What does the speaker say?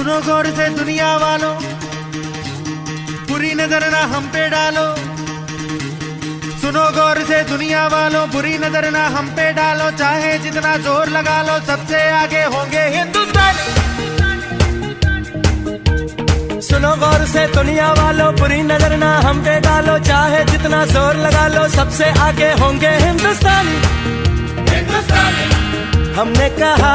सुनो गौर से दुनिया वालों, बुरी नजर ना हम पे डालो। सुनो गौर से दुनिया वालों, बुरी नजर ना हम पे डालो। चाहे जितना जोर लगा लो, सबसे आगे होंगे हिंदुस्तानी। सुनो गौर से दुनिया वालों, बुरी नजर ना हम पे डालो। चाहे जितना जोर लगा लो, सबसे आगे होंगे हिंदुस्तानी। हिंदुस्तानी हमने कहा